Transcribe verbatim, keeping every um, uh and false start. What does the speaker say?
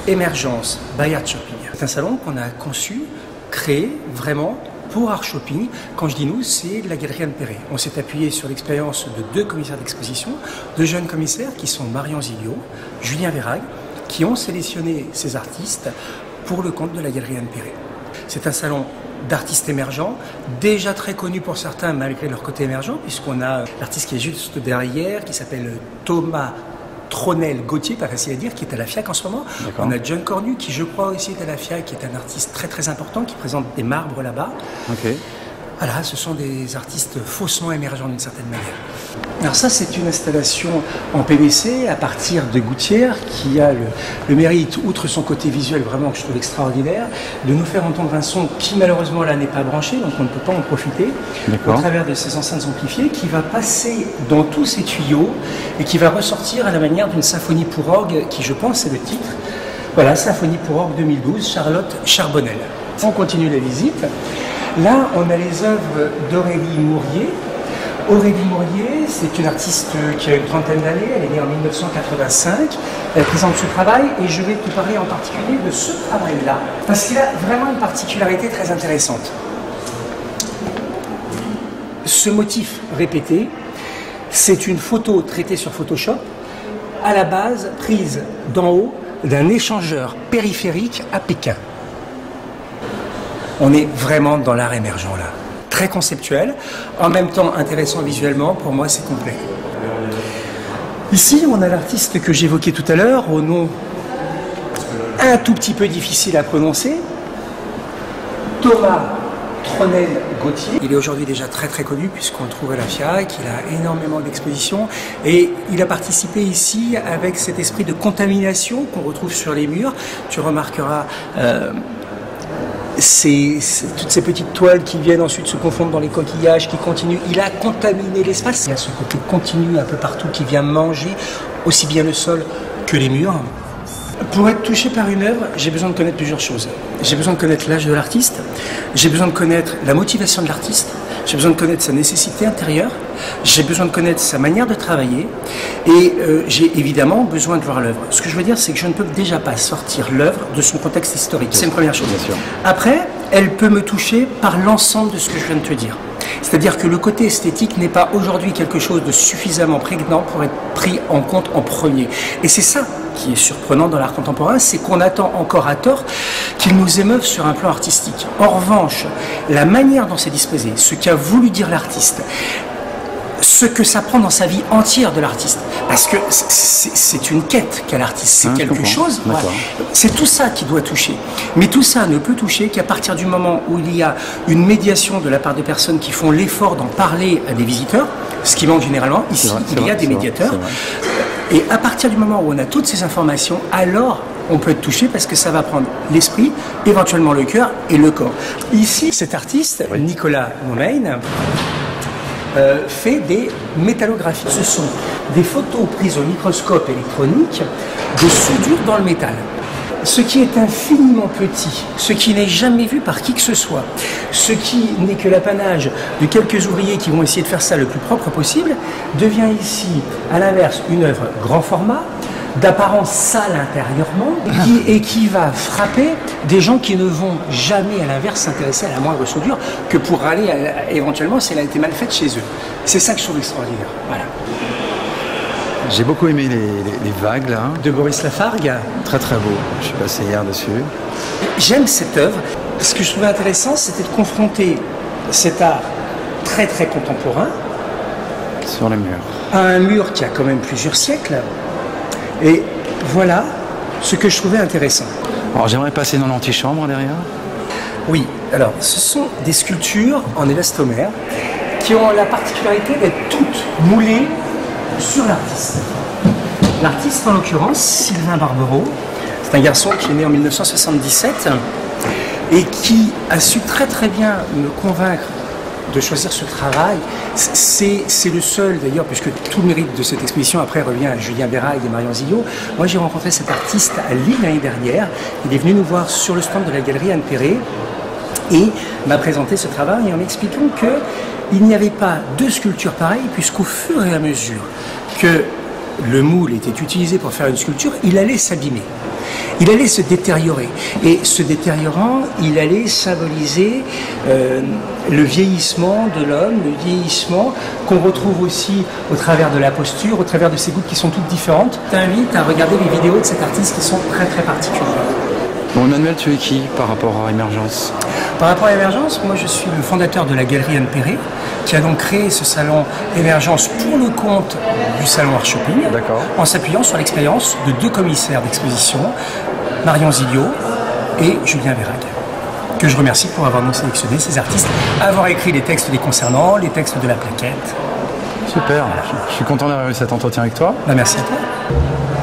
Émergence by Art Shopping. C'est un salon qu'on a conçu, créé vraiment pour Art Shopping. Quand je dis nous, c'est la Galerie Anne Perret. On s'est appuyé sur l'expérience de deux commissaires d'exposition, deux jeunes commissaires qui sont Marion Zilio, Julien Verhaeghe, qui ont sélectionné ces artistes pour le compte de la Galerie Anne Perret. C'est un salon d'artistes émergents, déjà très connus pour certains malgré leur côté émergent, puisqu'on a l'artiste qui est juste derrière, qui s'appelle Thomas Tronel-Gauthier, pas facile à dire, qui est à la FIAC en ce moment. On a John Cornu, qui je crois aussi est à la FIAC, qui est un artiste très très important, qui présente des marbres là-bas. Okay. Voilà, ce sont des artistes faussement émergents d'une certaine manière. Alors ça, c'est une installation en P V C à partir de gouttières qui a le, le mérite, outre son côté visuel vraiment que je trouve extraordinaire, de nous faire entendre un son qui malheureusement là n'est pas branché, donc on ne peut pas en profiter, au travers de ces enceintes amplifiées, qui va passer dans tous ces tuyaux et qui va ressortir à la manière d'une symphonie pour orgue qui, je pense, est le titre. Voilà, Symphonie pour orgue deux mille douze, Charlotte Charbonnel. On continue la visite. Là, on a les œuvres d'Aurélie Mourier. Aurélie Mourier, c'est une artiste qui a une trentaine d'années, elle est née en mille neuf cent quatre-vingt-cinq. Elle présente ce travail et je vais te parler en particulier de ce travail-là, parce qu'il a vraiment une particularité très intéressante. Ce motif répété, c'est une photo traitée sur Photoshop, à la base prise d'en haut d'un échangeur périphérique à Pékin. On est vraiment dans l'art émergent là. Très conceptuel, en même temps intéressant visuellement, pour moi c'est complet. Ici on a l'artiste que j'évoquais tout à l'heure, au nom un tout petit peu difficile à prononcer, Thomas Tronel-Gauthier. Il est aujourd'hui déjà très très connu puisqu'on le trouve à la FIAC, il a énormément d'expositions et il a participé ici avec cet esprit de contamination qu'on retrouve sur les murs. Tu remarqueras euh, C'est, c'est, toutes ces petites toiles qui viennent ensuite se confondre dans les coquillages, qui continuent. Il a contaminé l'espace. Il y a ce côté continu un peu partout qui vient manger aussi bien le sol que les murs. Pour être touché par une œuvre, j'ai besoin de connaître plusieurs choses. J'ai besoin de connaître l'âge de l'artiste, j'ai besoin de connaître la motivation de l'artiste, j'ai besoin de connaître sa nécessité intérieure, j'ai besoin de connaître sa manière de travailler et euh, j'ai évidemment besoin de voir l'œuvre. Ce que je veux dire, c'est que je ne peux déjà pas sortir l'œuvre de son contexte historique. C'est une première chose. Après, elle peut me toucher par l'ensemble de ce que je viens de te dire. C'est-à-dire que le côté esthétique n'est pas aujourd'hui quelque chose de suffisamment prégnant pour être pris en compte en premier. Et c'est ça qui est surprenant dans l'art contemporain, c'est qu'on attend encore à tort qu'il nous émeuve sur un plan artistique. En revanche, la manière dont c'est disposé, ce qu'a voulu dire l'artiste, ce que ça prend dans sa vie entière de l'artiste, parce que c'est une quête qu'a l'artiste, c'est hein, quelque chose, ouais. C'est tout ça qui doit toucher. Mais tout ça ne peut toucher qu'à partir du moment où il y a une médiation de la part de personnes qui font l'effort d'en parler à des visiteurs, ce qui manque généralement. Ici, vrai, il y a vrai, des médiateurs. Et à partir du moment où on a toutes ces informations, alors on peut être touché parce que ça va prendre l'esprit, éventuellement le cœur et le corps. Ici, cet artiste, oui. Nicolas Momain, Euh, fait des métallographies. Ce sont des photos prises au microscope électronique de soudure dans le métal. Ce qui est infiniment petit, ce qui n'est jamais vu par qui que ce soit, ce qui n'est que l'apanage de quelques ouvriers qui vont essayer de faire ça le plus propre possible, devient ici, à l'inverse, une œuvre grand format, d'apparence sale intérieurement et qui, et qui va frapper des gens qui ne vont jamais à l'inverse s'intéresser à la moindre soudure que pour aller à, éventuellement si elle a été mal faite chez eux. C'est ça que je trouve extraordinaire. Voilà. J'ai beaucoup aimé les, les, les vagues là. De Boris Lafargue. Très très beau, je suis passé hier dessus. J'aime cette œuvre. Ce que je trouvais intéressant, c'était de confronter cet art très très contemporain sur les murs. À un mur qui a quand même plusieurs siècles. Et voilà ce que je trouvais intéressant. Alors j'aimerais passer dans l'antichambre derrière. Oui, alors ce sont des sculptures en élastomère qui ont la particularité d'être toutes moulées sur l'artiste. L'artiste en l'occurrence, Sylvain Barbereau, c'est un garçon qui est né en mille neuf cent soixante-dix-sept et qui a su très très bien me convaincre de choisir ce travail. C'est le seul d'ailleurs, puisque tout le mérite de cette exposition après revient à Julien Verhaeghe et Marion Zilio. Moi j'ai rencontré cet artiste à Lille l'année dernière. Il est venu nous voir sur le stand de la Galerie Anne Perret et m'a présenté ce travail en m'expliquant qu'il n'y avait pas deux sculptures pareilles, puisqu'au fur et à mesure que le moule était utilisé pour faire une sculpture, il allait s'abîmer. Il allait se détériorer. Et se détériorant, il allait symboliser euh, le vieillissement de l'homme, le vieillissement qu'on retrouve aussi au travers de la posture, au travers de ses gouttes qui sont toutes différentes. Je t'invite à regarder les vidéos de cet artiste qui sont très très particulières. Bon, Emmanuel, tu es qui par rapport à Émergence? Par rapport à Émergence, moi je suis le fondateur de la Galerie Anne Perret, qui a donc créé ce salon Émergence pour le compte du salon Art Shopping, en s'appuyant sur l'expérience de deux commissaires d'exposition, Marion Zilliot et Julien Vérac, que je remercie pour avoir nous sélectionné ces artistes, avoir écrit les textes les concernant, les textes de la plaquette. Super, je suis content d'avoir eu cet entretien avec toi. Ben, merci à toi.